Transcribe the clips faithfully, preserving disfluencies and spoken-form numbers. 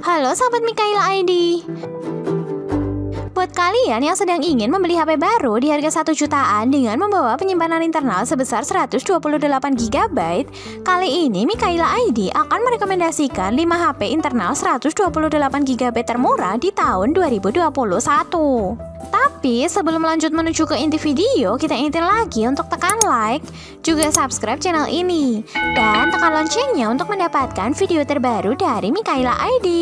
Halo sahabat Mikhayla I D. Buat kalian yang sedang ingin membeli H P baru di harga satu jutaan dengan membawa penyimpanan internal sebesar seratus dua puluh delapan giga byte, kali ini Mikhayla I D akan merekomendasikan lima H P internal seratus dua puluh delapan giga byte termurah di tahun dua ribu dua puluh satu. Tapi sebelum lanjut menuju ke inti video, kita ingetin lagi untuk tekan like, juga subscribe channel ini, dan tekan loncengnya untuk mendapatkan video terbaru dari Mikhayla I D.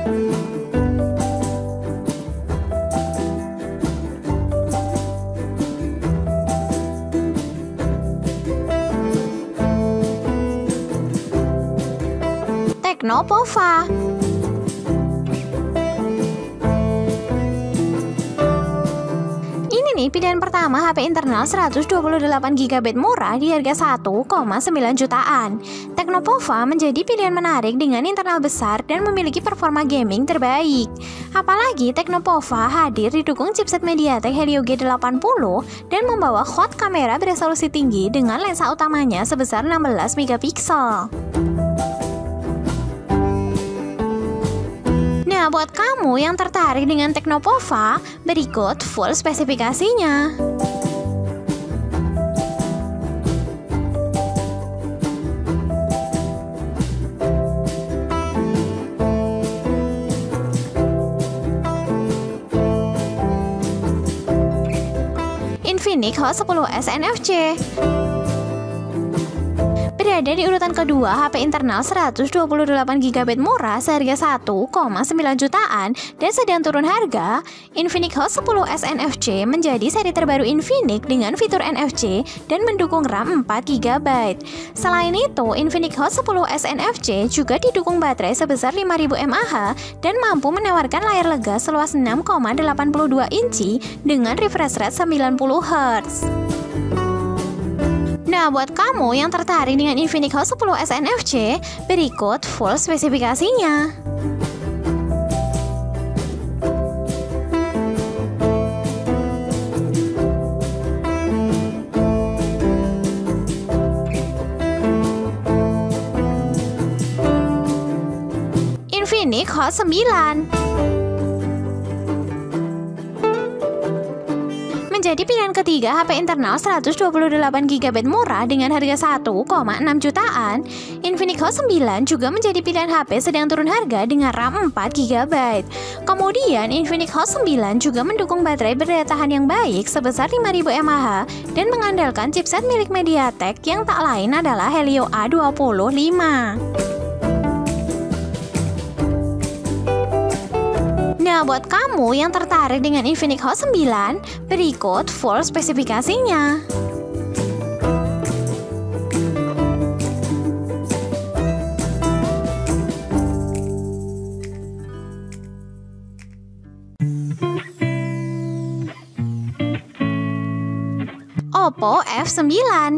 Teknopova. Ini nih pilihan pertama H P internal seratus dua puluh delapan giga byte murah di harga satu koma sembilan jutaan. Teknopova menjadi pilihan menarik dengan internal besar dan memiliki performa gaming terbaik. Apalagi Teknopova hadir didukung chipset MediaTek Helio G delapan puluh dan membawa quad kamera beresolusi tinggi dengan lensa utamanya sebesar enam belas megapiksel. Nah, buat kamu yang tertarik dengan Teknopova, berikut full spesifikasinya. Infinix Hot sepuluh S N F C. Berada di urutan kedua H P internal seratus dua puluh delapan giga byte murah seharga satu koma sembilan jutaan dan sedang turun harga, Infinix Hot sepuluh S N F C menjadi seri terbaru Infinix dengan fitur N F C dan mendukung RAM empat giga byte. Selain itu, Infinix Hot sepuluh S N F C juga didukung baterai sebesar lima ribu mAh dan mampu menawarkan layar lega seluas enam koma delapan dua inci dengan refresh rate sembilan puluh hertz. Nah, buat kamu yang tertarik dengan Infinix Hot sepuluh S N F C, berikut full spesifikasinya. Infinix Hot sembilan. Menjadi pilihan ketiga H P internal seratus dua puluh delapan giga byte murah dengan harga satu koma enam jutaan, Infinix Hot sembilan juga menjadi pilihan H P sedang turun harga dengan RAM empat giga byte. Kemudian Infinix Hot sembilan juga mendukung baterai berdaya tahan yang baik sebesar lima ribu mAh dan mengandalkan chipset milik MediaTek yang tak lain adalah Helio A dua puluh lima. Nah, buat kamu yang tertarik dengan Infinix Hot sembilan, berikut full spesifikasinya. Oppo F sembilan.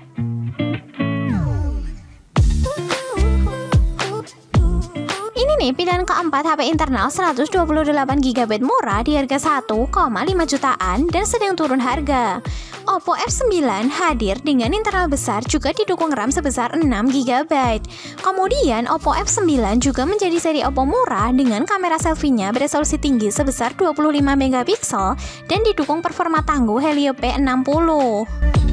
Ini pilihan keempat H P internal seratus dua puluh delapan giga byte murah di harga satu koma lima jutaan dan sedang turun harga. Oppo F sembilan hadir dengan internal besar juga didukung RAM sebesar enam giga byte. Kemudian Oppo F sembilan juga menjadi seri Oppo murah dengan kamera selfie-nya beresolusi tinggi sebesar dua puluh lima megapiksel dan didukung performa tangguh Helio P enam puluh.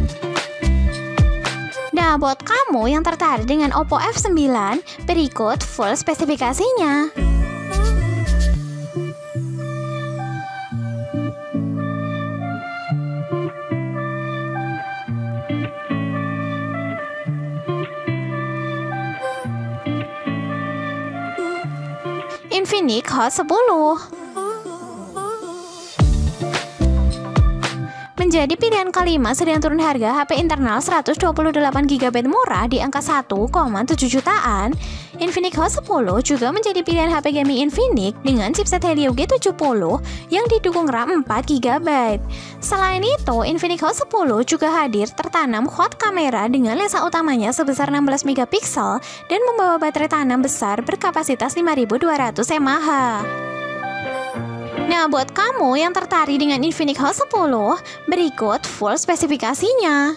Nah, buat kamu yang tertarik dengan Oppo F sembilan, berikut full spesifikasinya. Infinix Hot sepuluh. Menjadi pilihan kelima sedang turun harga H P internal seratus dua puluh delapan giga byte murah di angka satu koma tujuh jutaan, Infinix Hot sepuluh juga menjadi pilihan H P gaming Infinix dengan chipset Helio G tujuh puluh yang didukung RAM empat giga byte. Selain itu, Infinix Hot sepuluh juga hadir tertanam quad kamera dengan lensa utamanya sebesar enam belas megapiksel dan membawa baterai tanam besar berkapasitas lima ribu dua ratus mAh. Nah, buat kamu yang tertarik dengan Infinix Hot sepuluh, berikut full spesifikasinya.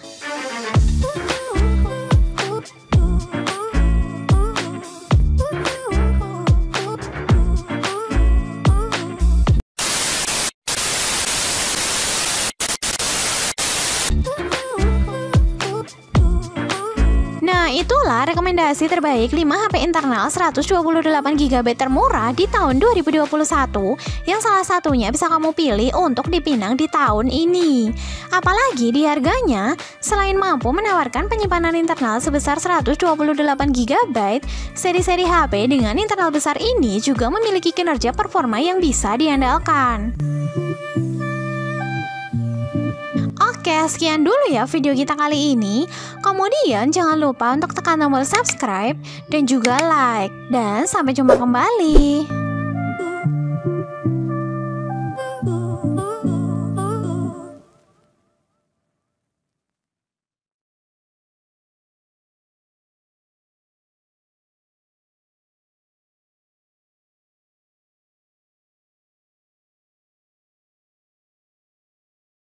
adalah rekomendasi terbaik lima H P internal seratus dua puluh delapan giga byte termurah di tahun dua ribu dua puluh satu yang salah satunya bisa kamu pilih untuk dipinang di tahun ini. Apalagi di harganya, selain mampu menawarkan penyimpanan internal sebesar seratus dua puluh delapan giga byte, seri-seri H P dengan internal besar ini juga memiliki kinerja performa yang bisa diandalkan. Oke, sekian dulu ya video kita kali ini. Kemudian jangan lupa untuk tekan tombol subscribe dan juga like. Dan sampai jumpa kembali.